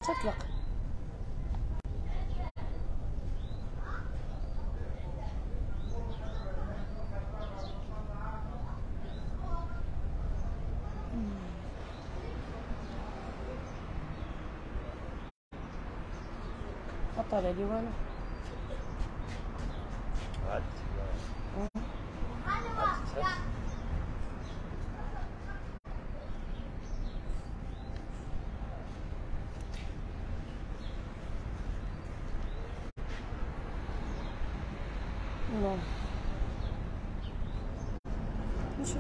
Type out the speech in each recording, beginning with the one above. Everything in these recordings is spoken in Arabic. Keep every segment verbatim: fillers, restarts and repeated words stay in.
تطلق. ما طالع لي والو. نعم نشوف.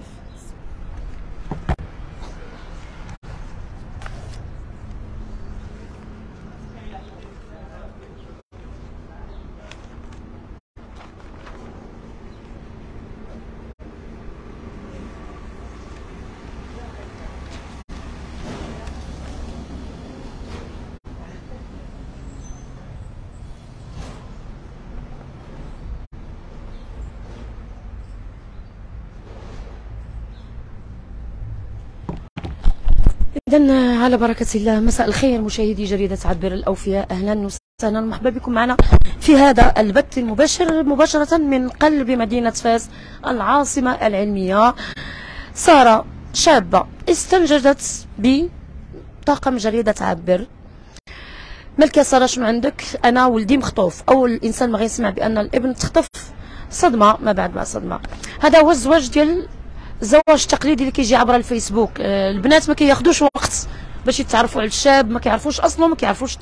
إذن على بركة الله، مساء الخير مشاهدي جريدة عبر الأوفياء، أهلا وسهلا ومرحبا بكم معنا في هذا البث المباشر مباشرة من قلب مدينة فاس العاصمة العلمية. سارة شابة استنجدت بطاقم جريدة عبر. مالك يا سارة شنو عندك؟ أنا ولدي مخطوف، أول إنسان ما غيسمع بأن الابن تخطف صدمة ما بعد ما صدمة. هذا هو الزواج ديال الزواج التقليدي اللي كيجي عبر الفيسبوك. البنات ما كياخذوش وقت باش يتعرفوا على الشاب، ما كيعرفوش اصله، ما كيعرفوش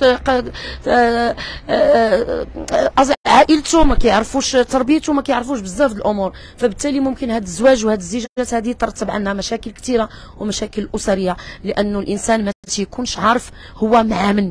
عائلته، ما كيعرفوش تربيته، ما كيعرفوش بزاف د الامور، فبالتالي ممكن هذا الزواج وهذه الزيجات هذه يترتب عنها مشاكل كثيره ومشاكل اسريه، لانه الانسان ما تيكونش عارف هو مع من.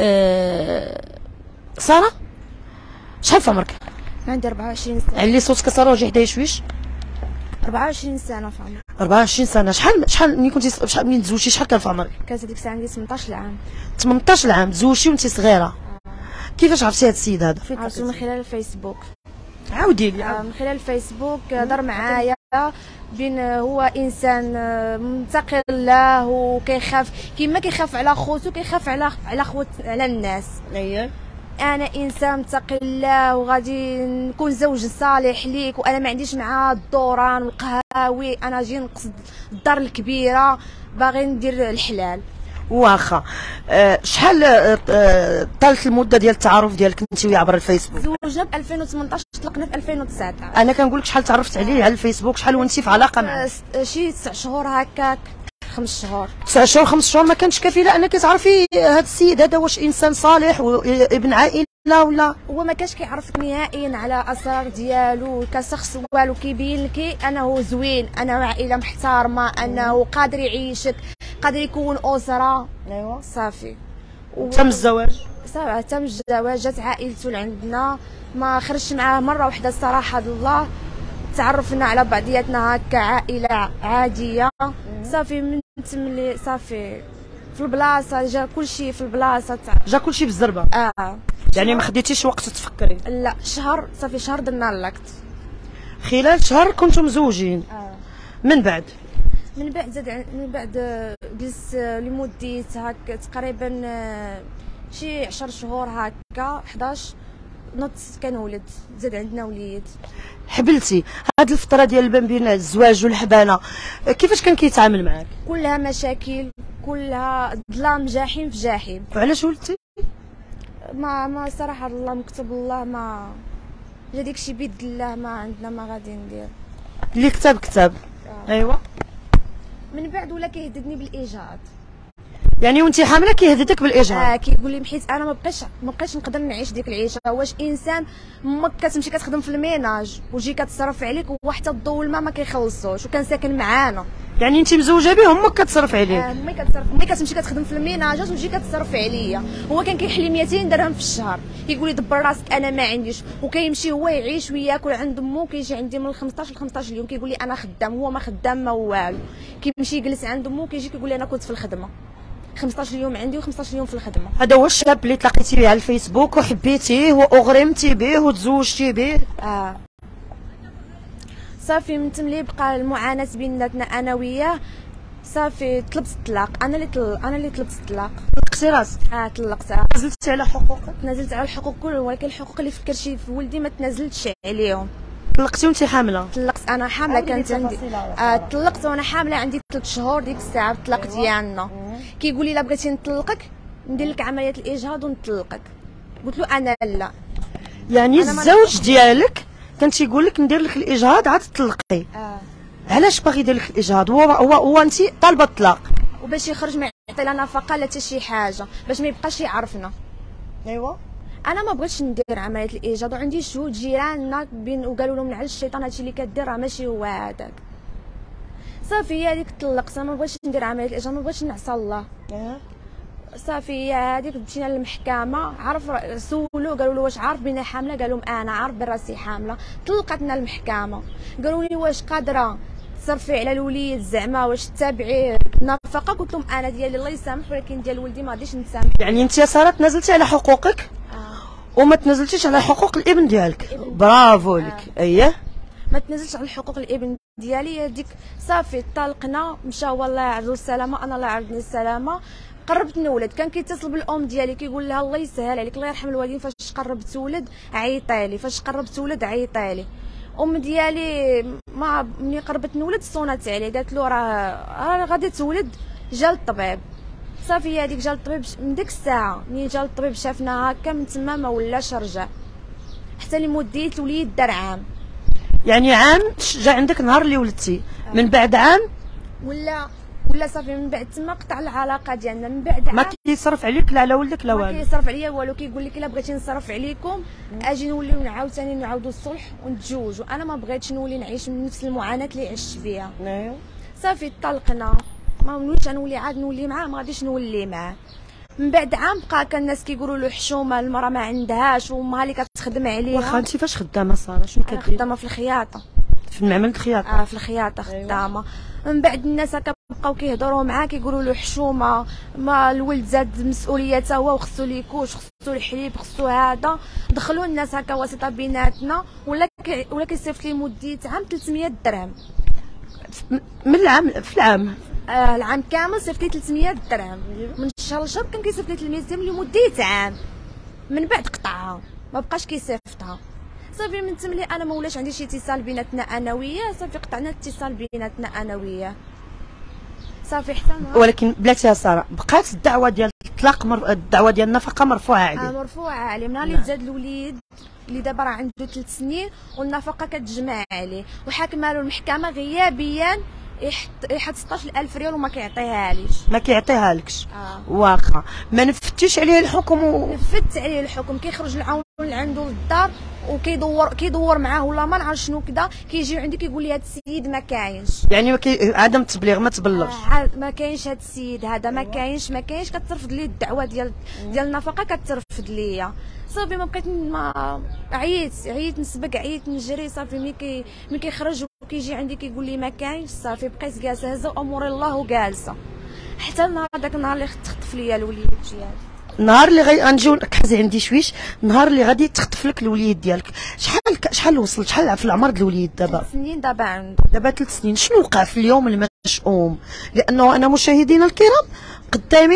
ساره شحال في عمرك؟ عندي أربعة وعشرين سنه. علي صوتك ساره وجي حدايا شويش. أربعة وعشرين سنه في عمري. أربعة وعشرين سنه. شحال شحال ملي كنتي شحال ملي تزوجتي شحال كان في عمرك؟ كانت هذيك الساعه عندي ثمنطاش عام. ثمنطاش عام تزوجتي وانت صغيره. آه. كيفاش عرفتي هذا السيد هذا؟ عرفتو من خلال الفيسبوك. عاودي لي. آه من خلال الفيسبوك دار معايا بين هو انسان منتقل له وكيخاف كيما كيخاف على خوتو كيخاف على على خوت على الناس. اييه. انا انسان متقي الله وغادي نكون زوج صالح ليك، وانا ما عنديش مع الدوران والقهاوي، انا جاي نقصد الدار الكبيره، باغي ندير الحلال. واخا. أه شحال أه طالت المده ديال التعارف ديالك انت وياه عبر الفيسبوك؟ تزوجنا ب ألفين وثمنطاش، طلقنا في ألفين وتسعطاش. انا كنقول لك شحال تعرفت عليه على الفيسبوك، شحال وانتي في علاقه معاه؟ أه شي تسع شهور هكاك، خمس شهور. تسع شهور خمس شهور ما كانش كافي لانك تعرفي هذا السيد هذا واش انسان صالح وابن عائله ولا؟ هو ما كانش كيعرفك نهائيا على اسرار ديالو كشخص والو، كيبين لك انه زوين، انه عائله محترمه، انه قادر يعيشك، قادر يكون اسره. ايوا صافي. تم الزواج. صافي تم الزواج، جات عائلته لعندنا، ما خرجت معاه مره واحده الصراحه الله، تعرفنا على بعضياتنا هكا عائله عاديه. صافي من تملي صافي في البلاصه جا كلشي في البلاصه، جا كلشي بالزربه. اه يعني ما خديتيش وقت تفكري؟ لا شهر، صافي شهر درنا اللاكت. خلال شهر كنتم مزوجين. اه من بعد من بعد زاد من بعد جلس لمده هكا تقريبا شي عشر شهور هكا، حداش نط كنولد، زاد عندنا وليد. حبلتي هاد الفتره ديال ما بين الزواج والحبانه كيفاش كان كيتعامل معاك؟ كلها مشاكل، كلها ظلام، جحيم في جحيم. وعلاش ولدتي؟ ما ما صراحه الله مكتب الله، ما جا داكشي بيد الله، ما عندنا ما غادي ندير. اللي كتب كتب. آه. ايوا. من بعد ولا كيهددني بالايجاد. يعني وانت حامله كيهددك بالايجاد؟ اه كيقول لي حيت انا ما بقيتش ما بقيتش نقدر نعيش ديك العيشه. واش انسان امك كتمشي كتخدم في الميناج وتجي كتصرف عليك وحتى الضو والماء ما كيخلصوش، وكان ساكن معانا. يعني انت مزوجه به امك كتصرف عليك؟ اه امي كتصرف، امي كتمشي كتخدم في الميناجات وتجي كتصرف عليا. هو كان كيحلي مئتين درهم في الشهر، كيقول لي دبر راسك انا ما عنديش، وكيمشي هو يعيش وياكل عند امو، كيجي عندي من خمسطاش ل خمسطاش اليوم، كيقول لي انا خدام، هو ما خدام ما والو، كيمشي يجلس عند امو، كيجي كيقول لي انا كنت في الخدمه خمسطاش اليوم عندي وخمسطاش اليوم في الخدمه. هذا هو الشاب اللي تلاقيتي به على الفيسبوك وحبيتيه واغرمتي به وتزوجتي به؟ اه صافي من تملي بقى المعاناه بيناتنا انا وياه. صافي طلبت الطلاق، انا اللي طل... انا اللي طلبت الطلاق. طلقتي راسك؟ اه طلقت. نزلتي على حقوقك؟ تنازلت على الحقوق كل، ولكن الحقوق اللي فكرت شي في ولدي ما تنازلتش عليهم. طلقتي وانت حامله؟ طلقت انا حامله، كانت عندي آه طلقت وانا حامله عندي ثلاث شهور ديك الساعه الطلاق ديالنا. كيقول لي الا بغيتي نطلقك ندير لك عمليه الاجهاض ونطلقك. قلت له انا لا. يعني الزوج ديالك كان تيقول لك ندير لك الاجهاض عاد تطلقي. اه علاش باغي يدير لك الاجهاض؟ هو هو هو انت طالبه الطلاق وباش يخرج ما يعطي لنا نفقه لا حتى شي حاجه، باش ما يبقاش يعرفنا. ايوا انا ما بغيتش ندير عمليه الاجهاض، وعندي شهود جيراننا بين وقالوا لهم على الشيطان هادشي اللي كدير راه ماشي هو هذاك. صافي هي هذيك طلقت، ما بغيتش ندير عمليه الاجهاض، ما بغيتش نعصى الله. صافي هي هذيك مشينا للمحكمه، عرف سولو قالوا له واش عارف بينا حامله، قال لهم انا عارف براسي حامله. طلقتنا المحكمه، قالوا لي واش قادره تصرفي على الوليد زعما واش تتابعيه النفقه؟ قلت لهم انا ديالي الله يسامح، ولكن ديال ولدي ما غاديش نسامح. يعني انت يا ساره تنازلتي على حقوقك آه. وما تنازلتيش على حقوق الابن ديالك. برافو لك. آه. اييه ما تنازلش على حقوق الابن ديالي. هذيك صافي طلقنا، مشى والله يعرضو السلامه، انا الله يعرضني السلامه. قربت نولد، كان كيتصل بالام ديالي كيقول لها الله يسهل عليك الله يرحم الوالدين، فاش قربت ولد عيطيلي، فاش قربت ولد عيطيلي. ام ديالي ما ملي قربت نولد صونات عليه، قالت له راه غادي تولد. جا الطبيب، صافي هذيك جا الطبيب من ديك الساعه ملي جا الطبيب شافنا هكا من تما ما ولاش رجع حتى لمديه الوليد دار عام. يعني عام جا عندك نهار اللي ولدتي، من بعد عام ولا ولا صافي من بعد تما قطع العلاقه ديالنا. من بعد عام ما كيصرف عليك لا على ولدك لا والو؟ ما كيصرف عليا والو، كيقول لك الا بغيتي نصرف عليكم اجي نوليو عاوتاني نعاودوا الصلح ونتزوجوا. انا ما بغيتش نولي نعيش من نفس المعاناه اللي عشت فيها. ايوا صافي طلقنا، ما نوليش نولي عاد نولي معاه، ما غاديش نولي معاه. من بعد عام بقى كان الناس كيقولوا له حشومه المراه ما عندهاش وامها اللي كتخدم عليها. واخا انت فاش خدامه ساره؟ شنو انا كديري؟ خدامه في الخياطه، في معمل الخياطه. اه في الخياطه خدامه. من بعد الناس هكا بقاو كيهضروا معاه كيقولوا له حشومه، ما الولد زاد مسؤوليته هو وخصو ليكوش خصو الحليب خصو هذا. دخلوا الناس هكا واسطه بيناتنا، ولا كي ولا كيصيفط لي مديه عام ثلاثمية درهم. من العام في العام آه العام كامل صيفط لي ثلاثمية درهم، من شهر لشهر كان كيصيفط لي ثلاثمية درهم لمده عام. من بعد قطعها ما بقاش كيصيفطها. صافي من تملي انا ما ولاش عندي شي اتصال بيناتنا انا وياه، صافي قطعنا الاتصال بيناتنا انا وياه. صافي حتى ولكن بلاتي يا ساره بقات الدعوه ديال الطلاق مر... الدعوه ديال النفقه مرفوعه عليه. اه مرفوعه عليه من اللي تزاد الوليد اللي دابا راه عنده ثلاث سنين والنفقه كتجمع عليه، وحاكمه له المحكمه غيابيا يحط يحط ستاش ألف ريال وما كيعطيها ليش. ما كيعطيها لكش. آه. واخا ما نفتيش عليه الحكم و... نفدت عليه الحكم، كيخرج العون عنده للدار وكيدور كيدور معاه ولا ما نعرف شنو كذا، كيجي عندي كيقول لي هذا السيد ما كاينش. يعني كي... عدم التبليغ ما تبلغش. آه ما كاينش هذا السيد هذا ما كاينش ما كاينش كترفض لي الدعوه ديال ديال النفقه كترفض ليا. صافي ما بقيت ما عييت عييت نسبق عييت نجري. صافي ملي كي ملي كيخرج وكيجي عندي كيقول لي ما كاينش، صافي بقيت جالسه هزه اموري الله وجالسه حتى النهار داك النهار اللي تخطف ليا الوليد ديالي. النهار اللي غي غنجيو كحزي عندي شويش، النهار اللي غادي تخطف لك الوليد ديالك شحال شحال وصلت شحال في العمر ديال الوليد دابا؟ ثلاث سنين دابا عنده. دابا ثلاث سنين. شنو وقع في اليوم المشؤوم؟ لانه انا مشاهدينا الكرام قدامي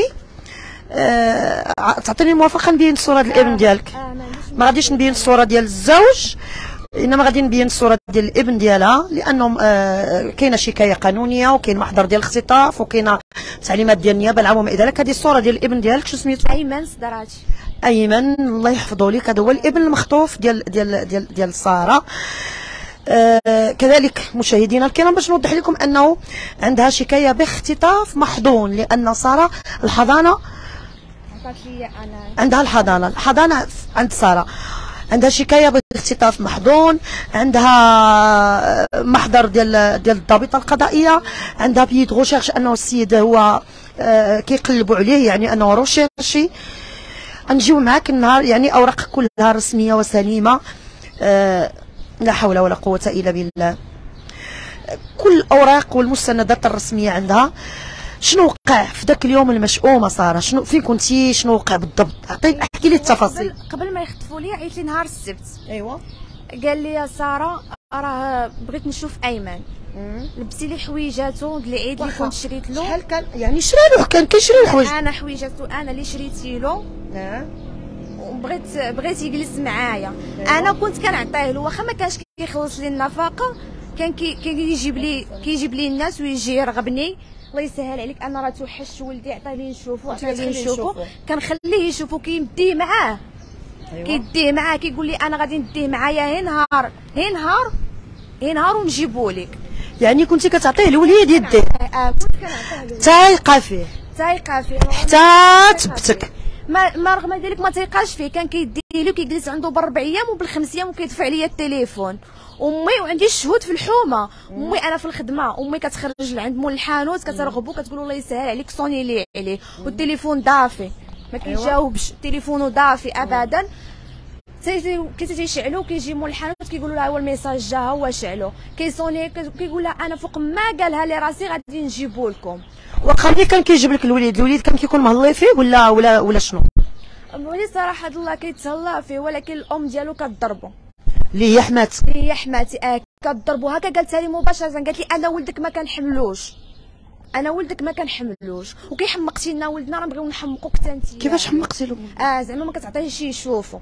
آه تعطيني موافقه نبين الصوره ديال الابن ديالك. آه ما غاديش نبين الصوره ديال الزوج، انما غادي نبين الصوره ديال الابن ديالها، لانه آه كاينه شكايه قانونيه وكاين محضر ديال الاختطاف وكاينه تعليمات ديال النيابه العامه وما الى ذلك. هذه الصوره ديال الابن ديالك شو سميتو؟ ايمن صدراتي. ايمن الله يحفظه لك، هذا هو الابن المخطوف ديال ديال ديال ديال ساره. آه كذلك مشاهدينا الكرام باش نوضح لكم انه عندها شكايه باختطاف محضون، لان ساره الحضانه عندها الحضانه الحضانه عند ساره عندها شكايه باختطاف محضون، عندها محضر ديال ديال الضابطه القضائيه، عندها بيد غوشيرش انه السيد هو آه كيقلبوا عليه، يعني انه روشيرشي. غنجيو معاك النهار يعني اوراق كلها رسميه وسليمه. آه لا حول ولا قوه الا بالله. كل الاوراق والمستندات الرسميه عندها. شنو وقع في ذاك اليوم المشؤومه ساره؟ شنو فين كنتي؟ شنو وقع بالضبط؟ عطيني احكي لي التفاصيل. قبل, قبل ما يخطفوا لي عيط لي نهار السبت. ايوا قال لي يا ساره راه بغيت نشوف ايمن. لبسي لي حويجاتو العيد اللي كنت شريت له. شحال كان يعني شرا له؟ كان كيشري الحوايج؟ انا حويجاتو انا اللي شريتي له. اه وبغيت بغيت يجلس معايا. انا كنت كنعطيه له واخا ما كانش كيخلص لي النفقه، كان كيجيب لي كيجيب لي الناس ويجي يرغبني. الله يسهل عليك، انا راه توحشت ولدي، عطيني نشوفو عطيني نشوفو، كنخليه يشوفو كيمديه معاه. أيوة. كيديه معاه كيقول لي انا غادي نديه معايا هي نهار هي نهار هي نهار ونجيبو لك. يعني كنتي كتعطيه الوليد يديه؟ اه كنت كنعطيه له تايقه فيه تايقه فيه حتى تبتك. ما ما رغم ذلك ما تيقاش فيه، كان كيدي لي وكيجلس عنده بربع ايام وبالخمس ايام وكيدفع لي التليفون. امي وعندي الشهود في الحومه، امي انا في الخدمه، امي كتخرج لعند مول الحانوت كترغبو كتقول الله يسهل عليك صوني لي عليه، والتليفون ضافي ما كيجاوبش، تليفونه ضافي ابدا. كي تيشعلو كيجي مول الحانوت كيقولوا لها هو الميساج جا هو شعلو، كيصوني كيقول لها انا فوق ما قالها لي راسي غادي نجيبو لكم. واخا ملي كان كيجيب لك الوليد، الوليد كان كيكون مهلي فيه ولا ولا ولا شنو؟ الوليد صراحه الله كيتهلا فيه، ولكن الام ديالو كضربو اللي هي حماتي. هي حماتي اه كضربو هكا، قالتها لي مباشره، قالت لي انا ولدك ما كنحملوش، انا ولدك ما كنحملوش، وكيحمقتي لنا ولدنا راه نبغيو نحمقوك حتى انت. كيفاش حمقتي له؟ اه زعما ما كتعطيهش يشوفو،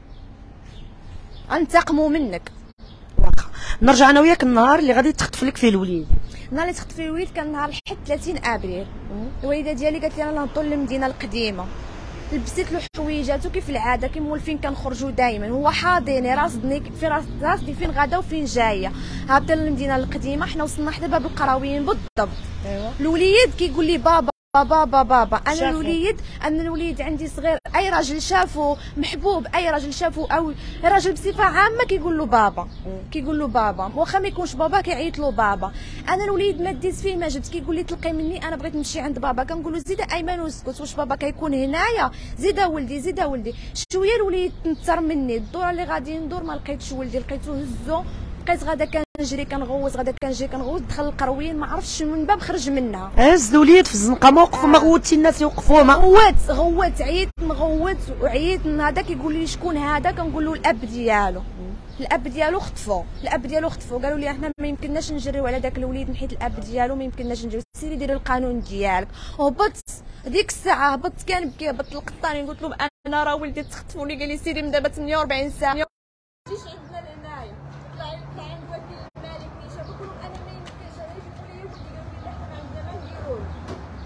غنتقموا منك. واخا نرجع انا وياك النهار اللي غادي تخطف لك فيه الوليد. النهار اللي تخطف فيه الوليد كان نهار الحد ثلاثين ابريل. الوالده ديالي قالت لي انا نهضر للمدينه القديمه، لبست له حويجاتو كيف العاده كي مولفين كنخرجوا دايما، هو حاضيني راصدني في راس راسدي فين غادا وفين جايه. هابطين للمدينه القديمه، حنا وصلنا حدا باب القراويين بالضبط. ايوا الوليد كيقول لي بابا بابا بابا انا شافو. الوليد انا الوليد عندي صغير، اي راجل شافو محبوب، اي راجل شافو او راجل بصفه عامه كيقول له بابا، كيقول له بابا واخا ما يكونش بابا كيعيط له بابا. انا الوليد ما ديت فيه ما جبت، كيقول لي تلقي مني انا بغيت نمشي عند بابا، كنقول له زيد ايمن واسكت، واش بابا كيكون هنايا؟ زيد ولدي زيد ولدي. شويه الوليد تنتر مني، الدوره اللي غادي ندور ما لقيتش ولدي، لقيتو هزو، بقيت غادا كنجري كنغوص غادا كنجري كنغوص، دخل القرويين ما عرفتش من باب خرج منها. هز الوليد في الزنقه ما وقفوا، ما غوتي الناس يوقفوا، ما غوت غوت عييت نغوت وعييت من هذا كيقول لي شكون هذا، كنقول له الاب ديالو. الاب ديالو خطفو، الاب ديالو خطفو، قالوا لي احنا ما يمكنناش نجريو على داك الوليد نحيت الاب ديالو، ما يمكنناش نجريو، سيري ديري القانون ديالك. هبطت ديك الساعه هبطت كنبكي، هبطت للقطاني قلت له انا راه ولدي تخطفوني، قال لي سيري من دابا ثمانية وأربعين ساعه ما تجيش عندنا لهنايا، طلعي طلعي عند وكيل الملك اللي شافك لهم انا ما يمكنش انا يجيبوا لي ولدي، قالوا لي حنا ما عندنا ما نديرو له،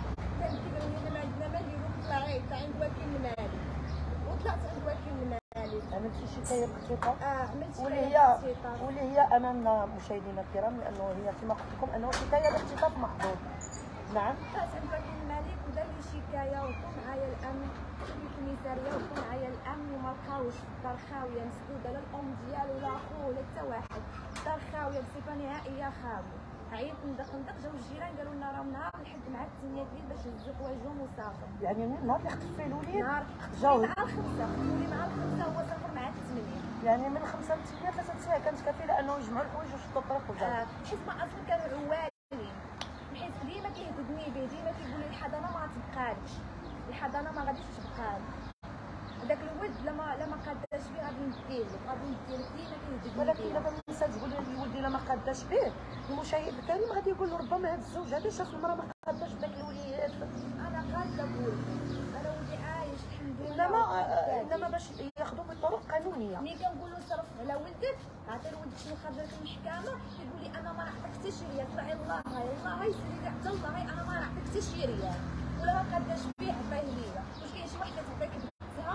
قالوا لي ما عندنا ما نديرو، طلعي طلعي عند وكيل الملك. وطلعت عند وكيل الملك. عملتي شكايه بسيطه؟ اه عملت واللي هي واللي هي امام مشاهدينا الكرام، لانه هي كما قلت لكم انه شكايه باختطاف محظوظ. نعم طلعت عند وكيل الملك ودار لي شكايه، وكون معايا الامن في الكوميساريه، وكون معايا الامن وما لقاوش الدار خاويه مسدوده، لا الام ديالو لا خوه لا حتى واحد، الدار خاويه بصفه نهائيه خاويه. عيطت ندق ندق، جاو الجيران قالوا لنا راه نهار الحد مع الثمانية الليل باش يهزوا حوايجهم وسافر. يعني النهار اللي خطف فيه الوليد نهار جاو مع الخمسه، خذوني مع الخمسه هو سافر مع الثمانية، يعني من خمسة لثمانية ثلاثة سوايع كانت كفيله انه يجمعوا الحوايج ويشدوا الطريق وجاو. آه حيت ما اصلا كانوا عوالين، حيت ديما كيهددني به، ديما كيقول لي الحضانه ما غتبقالكش، الحضانه ما غاديش تبقالك، داك الولد لما لما قاداش به غادي نديه لك، غادي نديه لك، ديما كيهددني به. ولكن دابا النساء تقول لي الولد الا ما قاداش به، المشاهد الكريم غادي يقول له ربما هذا الزوج هذا شاف المراه ما قاداش بداك الوليد. انا قاده بولدي، انا ولدي عايش الحمد لله. انما انما باش ياخذوا بطرق قانونيه. ملي كنقول له صرف على ولدك، عطي لولدك شنو خرجت المحكمه، كيقول لي انا ما نعطيك حتى شي ريال، طلعي الله هاي الله هاي سيري كاع حتى الله هاي انا ما نعطيك حتى شي ريال، ولا ما قاداش بيه عطيه ليا. واش كاين شي واحد كتعطيك بنتها؟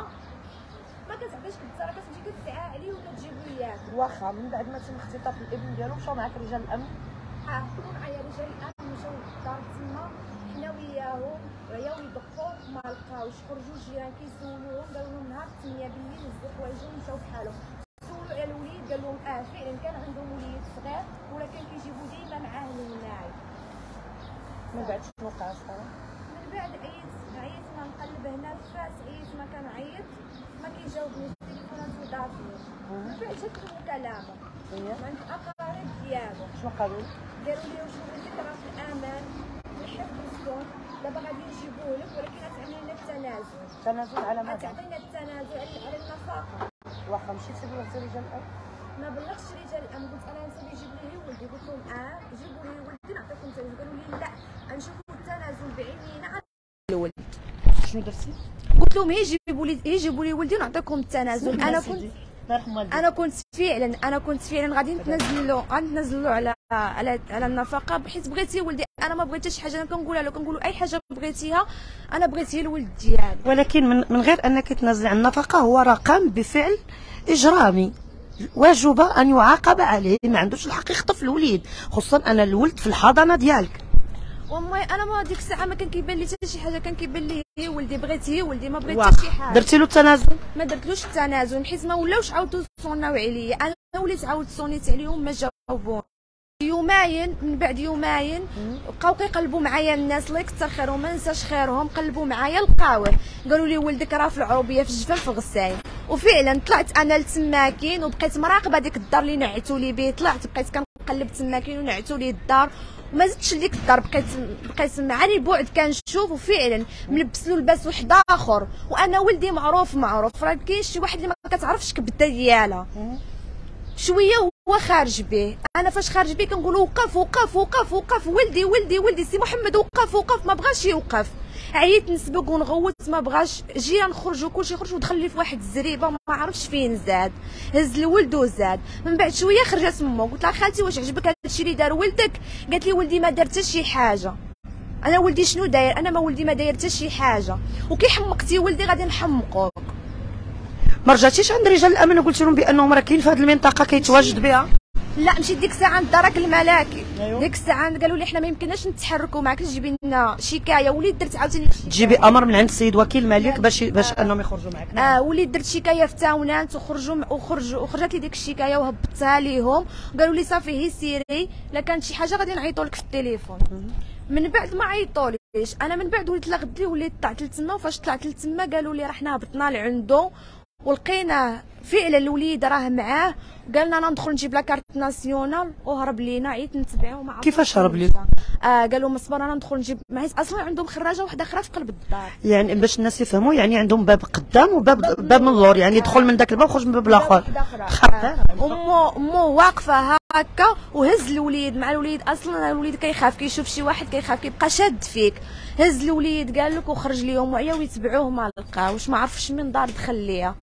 ما كتعطيش بنتها، راه كتمشي كتسعى عليه وكتجيبو اياك. واخا من بعد ما تم اختطاف الابن ديالو مشاو معاك رجال الامن؟ اه كانوا معايا رجال الامن، مشاو للدار تما حنا وياهم، عياو يدقوا ما لقاوش، خرجوا الجيران كيسولوهم قالوا لهم نهار ثمانية بالليل هزوا حوايجهم ومشاو بحالهم. سولوا على الوليد قال لهم اه فعلا كان عندهم وليد صغير ولكن كيجيبوا ديما معاه لهنايا. من بعد شنو وقع صراحه؟ من بعد عييت عييت ما نقلب هنا في فاس، عييت ما كنعيط ما كيجاوبنيش، التليفونات مضافين. من بعد شفت المكالمه عند الاقارب ديالو. شنو قالوا؟ قالوا لي واش ولدك راه في الامان في الحفظ والسكون، دابا غادي نجيبوه لك ولكن غتعملي لنا التنازل. تنازل على ماذا؟ غتعطينا التنازل على النفقه. واخا مشيتي لوزير رجال الامن؟ ما بلغتش رجال الامن، قلت انا نسى يجيب لي ولدي، قلت لهم اه جيبوا لي ولدي نعطيكم التنازل، قالوا لي لا غنشوفوا التنازل بعينينا الولد. شنو درتي؟ قلت لهم هي جيبوا لي هي جيبوا لي ولدي ونعطيكم التنازل. انا كنت انا كنت فعلا انا كنت فعلا غادي نتنازلوا غادي نتنازلوا على على على النفقه، بحيث بغيتي ولدي. انا ما بغيت شي حاجه، انا كنقولها له كنقولوا اي حاجه بغيتيها انا بغيت هي الولد ديالي. ولكن من, من غير انك تنزلي عن النفقه هو راه قام بفعل اجرامي واجب ان يعاقب عليه، ما عندوش الحق يخطف الوليد، خصوصا انا الولد في الحضانه ديالك. والله انا ما ديك الساعه ما كان كيبان لي حتى شي حاجه، كان كيبان لي هي ولدي، بغيت هي ولدي، ما بغيت حتى شي حاجه. درتي له التنازل؟ ما درتلوش التنازل، حيت ما ولاوش عاودوا يصوناو عليا، انا وليت عاود صونيت عليهم ما جاوبوني. يومين من بعد يومين بقاو كيقلبوا معايا الناس، الله يكثر خيرهم ما ننساش خيرهم، قلبوا معايا لقاوه، قالوا لي ولدك راه في العروبيه في الجفاف في غساين. وفعلا طلعت انا لتماكين وبقيت مراقبه ديك الدار اللي نعتوا لي به، طلعت بقيت كنقلب تماكين ونعتوا لي الدار وما زدتش لديك الدار، بقيت بقيت مع البعد كنشوف، وفعلا ملبس له لباس واحد اخر، وانا ولدي معروف معروف راه كاين شي واحد اللي ما كتعرفش كبده ديالها شويه هو خارج به. انا فاش خارج به كنقول وقف وقف وقف وقف ولدي ولدي ولدي سي محمد وقف وقف، ما بغاش يوقف، عييت نسبق ونغوت ما بغاش، جينا نخرجوا كلشي خرج ودخل لي في واحد الزريبه ما عرفتش فين زاد، هز الولد وزاد. من بعد شويه خرجت امه، قلت لها خالتي واش عجبك هذا الشيء اللي دار ولدك؟ قالت لي ولدي ما دار حتى شي حاجه. انا ولدي شنو داير؟ انا ما ولدي ما داير حتى شي حاجه، وكي حمقتي ولدي غادي نحمقوك. ما رجعتيش عند رجال الامن وقلت لهم بانهم راه كاين في هذه المنطقه كيتواجد بها؟ لا مشيت ديك الساعه عند الدرك الملكي. أيوه. ديك الساعه قالوا لي حنا ما يمكنناش نتحركوا معاك، تجيبي لنا شكايه. وليت درت عاوتاني تجيبي امر من عند السيد وكيل الملك باش باش آه. انهم يخرجوا معك. اه وليت درت شكايه في تاونات وخرجوا وخرجوا وخرجت لي ديك الشكايه وهبطتها ليهم، قالوا لي صافي هي سيري، لا كانت شي حاجه غادي نعيطوا لك في التليفون. من بعد ما عيطوليش، انا من بعد وليت لا غدي وليت طلعت لتما، وفاش طلعت لتما قالوا لي راه حنا هبطنا لعندو ولقيناه فعلا الوليد راه معاه، قالنا انا ندخل نجيب لا كارت ناسيونال وهرب لينا، عييت نتبعو ما كيفاش هرب لينا؟ اه قالوا مصبر انا ندخل نجيب معايا، اصلا عندهم خراجه واحده اخرى في قلب الدار. يعني باش الناس يفهموا، يعني عندهم باب قدام وباب باب من اللور، يعني يدخل من ذاك الباب ويخرج من الباب الاخر. امو امو واقفه هكا وهز الوليد مع الوليد، اصلا الوليد كيخاف كيشوف شي واحد كيخاف كيبقى شاد فيك، هز الوليد قال لك وخرج ليهم وعياو يتبعوه ما لقاوش، ما عرفش من دار دخل ليها.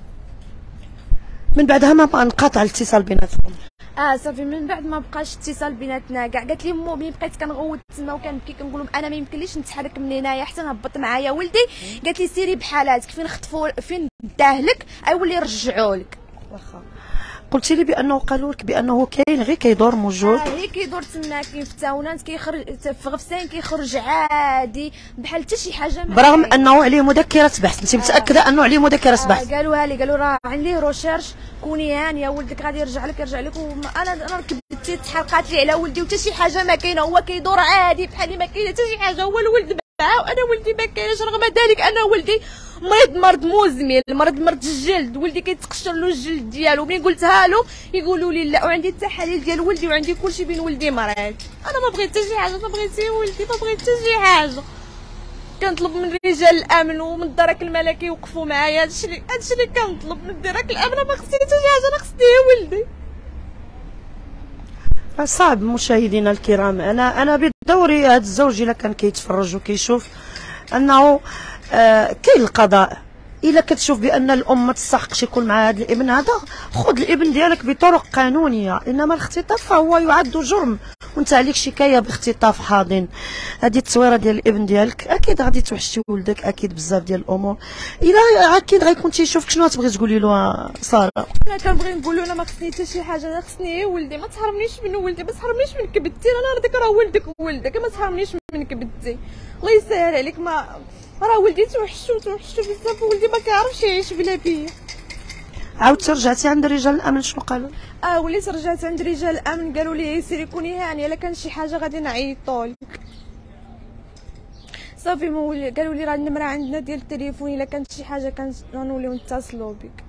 من بعدها ما انقطع الاتصال بيناتكم؟ اه صافي من بعد ما بقاش اتصال بيناتنا كاع. قالت لي مو ملي بقيت كنغوت تما وكنبكي كنقول لهم انا ما يمكنليش نتحرك من هنايا حتى نهبط معايا ولدي. قالت لي سيري بحالاتك، فين خطفوا فين داه لك ايولي رجعوا لك. واخا قلتي لي بانه قالوا لك بانه كاين غير كيدور موجود. اه هي كيدور تما كاين في التاونات، كيخرج في غفسان كيخرج عادي بحال حتى شي حاجه، برغم انه عليه مذكره بحث. انت متاكده آه. انه عليه مذكره بحث؟ آه قالوها لي، قالوا راه عليه روشيرش، كوني هانيه ولدك غادي يرجع لك يرجع لك. انا انا ركبت تحرقات لي على ولدي وحتى شي حاجه ما كاينه، هو كيدور عادي بحال ما كاينه حتى شي حاجه، هو الولد معاه وانا ولدي ما كاينش. رغم ذلك انا ولدي مريض مرض مزمن، مرض مرض الجلد، ولدي كيتقشر له الجلد ديالو. ملي قلتها له يقولوا لي لا، وعندي التحاليل ديال ولدي وعندي كلشي بين ولدي مريض. انا ما بغيت حتى شي حاجه، ما بغيتي ولدي، ما بغيت حتى شي حاجه. كنطلب من رجال الامن ومن الدرك الملكي يوقفوا معايا، هادشي اللي هادشي اللي كنطلب من الدرك الامن. ما خصني حتى شي حاجه، انا خصني ولدي. صعب مشاهدينا الكرام، انا انا بدوري هذا الزوج الا كان كيتفرج وكيشوف انه آه كاين القضاء، الا كتشوف بان الام ما تستحقش يكون مع هذا الابن هذا، خذ الابن ديالك بطرق قانونيه. انما الاختطاف فهو يعد جرم، وانت عليك شكايه باختطاف حاضن. هذه التصويره ديال الابن ديالك اكيد غادي توحشي ولدك، اكيد بزاف ديال الامور. الا اكيد غيكون تيشوفك، شنو تبغي تقولي له ساره؟ انا كنبغي نقول له انا ما خصني حتى شي حاجه، انا خصني ولدي، ما تحرمنيش من ولدي، ما تحرمنيش من كبدتي. انا راه داك راه ولدك ولدك، ما تحرمنيش من كبدتي، الله يسهل عليك. ما راه ولدي توحشو توحشو بزاف، ولدي ما كيعرفش يعيش بلا بيا. عاودت رجعتي عند رجال الامن، شنو قالوا؟ اه وليت رجعت عند رجال الامن، قالوا لي سيري كوني هانيه، الا كان شي حاجه غادي نعيطوا لك. صافي مولي قالوا لي راه النمره عندنا ديال التليفون، الا كانت شي حاجه كنوليو نتصلوا بك.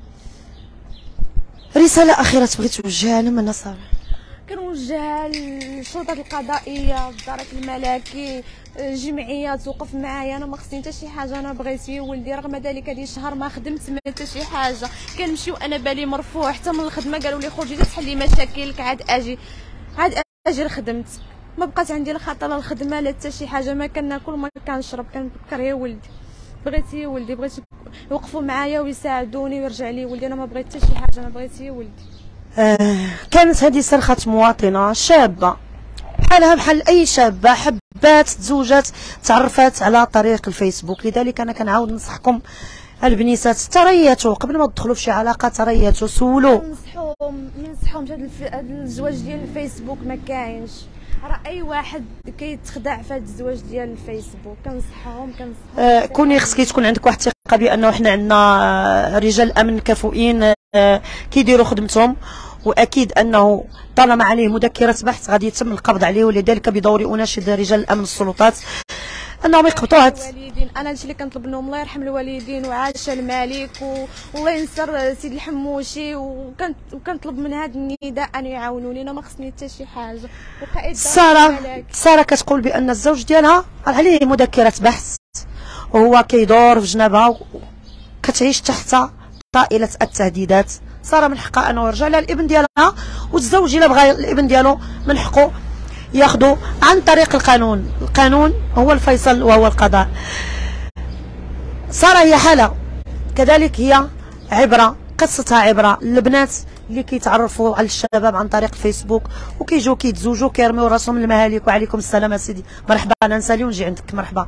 رساله اخيره تبغي توجهها لنا من ساره؟ كنوجهها للسلطات القضائيه، الدرك الملكي، جمعيه توقف معايا، انا ما خصني حتى شي حاجه، انا بغيتي ولدي. رغم ذلك هذه شهر ما خدمت ما حتى شي حاجه، كنمشي وانا بالي مرفوع حتى من الخدمه، قالوا لي خرجي تحلي مشاكلك، عاد اجي عاد اجي لخدمت. ما بقات عندي لا خاطر لا الخدمه لا حتى شي حاجه، ما كناكل ما كنشرب، كنفكر يا ولدي. بغيتي ولدي، بغيت يوقفوا معايا ويساعدوني ويرجع لي ولدي، انا ما بغيت حتى شي حاجه، انا بغيت ولدي. آه كانت هذه صرخة مواطنة شابة بحالها بحال أي شابة حبات تزوجات تعرفات على طريق الفيسبوك. لذلك أنا كنعاود ننصحكم البنيسات تريتوا قبل ما تدخلوا في شي علاقة، تريتوا سولوا. ننصحوهم ننصحوهم هذا الف... الزواج ديال الفيسبوك ما كاينش، راه اي واحد كيتخدع في هذا الزواج ديال الفيسبوك. كنصحهم كنصحهم آه كوني خصك تكون عندك واحد الثقه بانه حنا عندنا رجال امن كفؤين آه كيديروا خدمتهم، واكيد انه طالما عليه مذكره بحث غادي يتم القبض عليه. ولذلك بدوري اناشد رجال الامن السلطات انهم يقبطوا هاد الوالدين. انا هادشي اللي كنطلب منهم، الله يرحم الوالدين وعاش الملك و... والله ينصر سيدي الحموشي، وكنت وكنطلب من هذا النداء ان يعاونوني، انا ما خصني حتى شي حاجه. ساره ساره كتقول بان الزوج ديالها عليه مذكره بحث وهو كيدور في جنابها وكتعيش تحت طائله التهديدات. ساره من حقها انه يرجع لها الابن ديالها، والزوج الا بغى الابن ديالو من حقه ياخذوا عن طريق القانون. القانون هو الفيصل وهو القضاء. ساره هي حاله كذلك، هي عبره، قصتها عبره للبنات اللي كيتعرفوا على الشباب عن طريق الفيسبوك وكيجيو كيتزوجوا كيرميو راسهم المهالك. وعليكم السلام سيدي، مرحبا، انا نسالي ونجي عندك، مرحبا.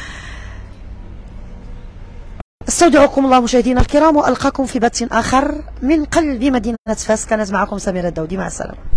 استودعكم الله مشاهدينا الكرام، والقاكم في بث اخر من قلب مدينه فاس. كانت معكم سميرة الداودي، مع السلامه.